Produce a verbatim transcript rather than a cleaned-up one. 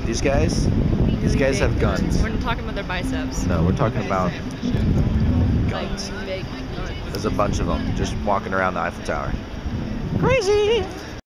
These guys, these guys have guns. We're not talking about their biceps. No, we're talking about Like guns. big guns. There's a bunch of them just walking around the Eiffel Tower. Crazy!